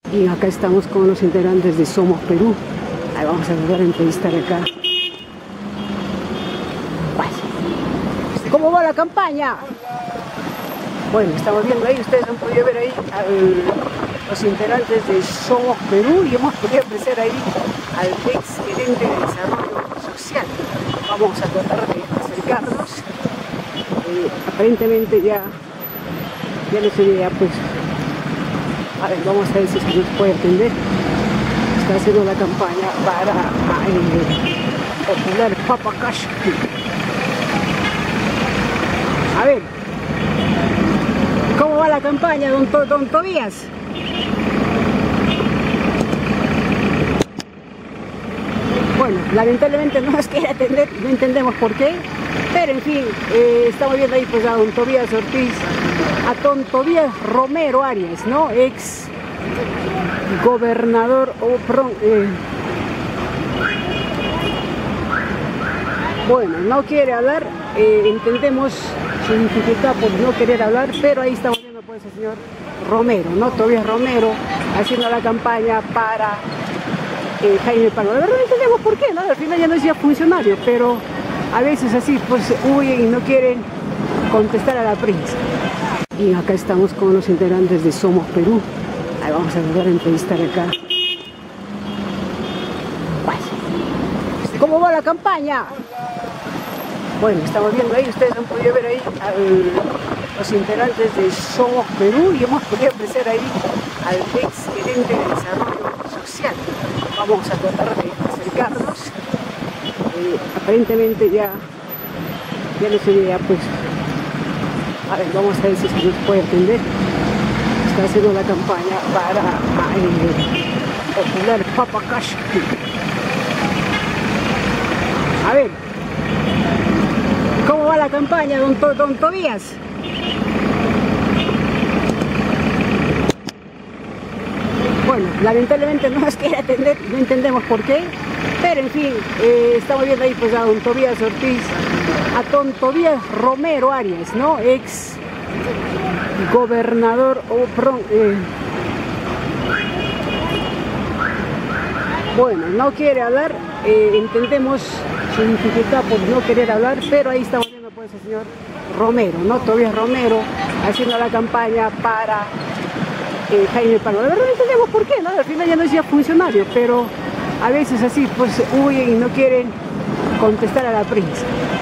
Y acá estamos con los integrantes de Somos Perú. Ahí vamos a volver a entrevistar acá. ¿Cómo va la campaña? Bueno, estamos viendo ahí, ustedes han podido ver ahí los integrantes de Somos Perú y hemos podido apreciar ahí al ex gerente de desarrollo social. Vamos a tratar de acercarnos. Aparentemente ya no se veía, pues. A ver, vamos a ver si se nos puede atender. Está haciendo la campaña para el popular Papa Cash. A ver, ¿cómo va la campaña, don Tobías? Bueno, lamentablemente no nos quiere atender, no entendemos por qué, pero en fin, estamos viendo ahí pues a don Tobías Ortiz, a don Tobías Romero Arias, ¿no? Ex gobernador, bueno, no quiere hablar, entendemos su dificultad por no querer hablar, pero ahí estamos viendo pues al señor Romero, ¿no? Tobías Romero haciendo la campaña para Jaime Palo. La verdad no entendemos por qué, ¿no? Al final ya no decía funcionario, pero a veces así pues huyen y no quieren contestar a la prensa. Y acá estamos con los integrantes de Somos Perú. Ahí vamos a volver a entrevistar acá. ¿Cómo va la campaña? Bueno, estamos viendo ahí, ustedes han podido ver ahí los integrantes de Somos Perú y hemos podido apreciar ahí al ex gerente de desarrollo social. Vamos a tratar de acercarnos. Aparentemente ya no se veía, pues. A ver, vamos a ver si se nos puede atender. Está haciendo la campaña para el popular Papa Cash. A ver, ¿cómo va la campaña, don Tobías? Bueno, lamentablemente no nos quiere atender, no entendemos por qué, pero en fin, estamos viendo ahí pues a don Tobías Ortiz, a don Tobías Romero Arias, ¿no? Ex gobernador, bueno, no quiere hablar, entendemos su dificultad por no querer hablar, pero ahí estamos viendo pues al señor Romero, ¿no? Tobías Romero haciendo la campaña para Jaime Palo. La verdad no entendemos por qué, ¿no? Al final ya no decía funcionario, pero a veces así pues huyen y no quieren contestar a la prensa.